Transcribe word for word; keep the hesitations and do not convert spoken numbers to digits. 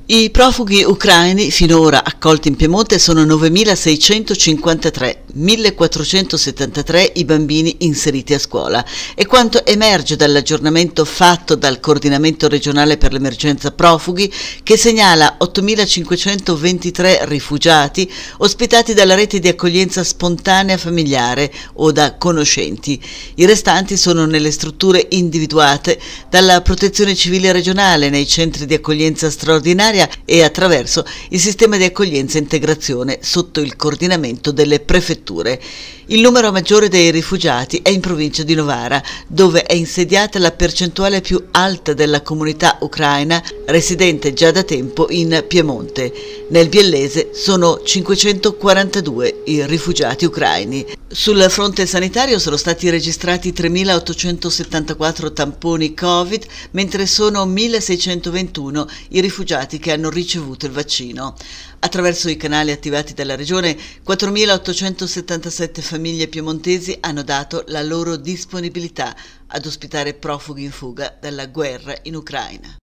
I profughi ucraini finora accolti in Piemonte sono novemilaseicentocinquantatré, millequattrocentosettantatré i bambini inseriti a scuola. È quanto emerge dall'aggiornamento fatto dal Coordinamento regionale per l'emergenza profughi, che segnala ottomilacinquecentoventitré rifugiati ospitati dalla rete di accoglienza spontanea familiare o da conoscenti. I restanti sono nelle strutture individuate dalla Protezione Civile regionale, nei centri di accoglienza straordinaria e attraverso il sistema di accoglienza e integrazione sotto il coordinamento delle prefetture. Il numero maggiore dei rifugiati è in provincia di Novara, dove è insediata la percentuale più alta della comunità ucraina residente già da tempo in Piemonte. Nel Biellese sono cinquecentoquarantadue i rifugiati ucraini. Sul fronte sanitario sono stati registrati tremilaottocentosettantaquattro tamponi Covid, mentre sono milleseicentovantuno i rifugiati che hanno ricevuto il vaccino. Attraverso i canali attivati dalla Regione, quattromilaottocentosettantasette famiglie piemontesi hanno dato la loro disponibilità ad ospitare profughi in fuga dalla guerra in Ucraina.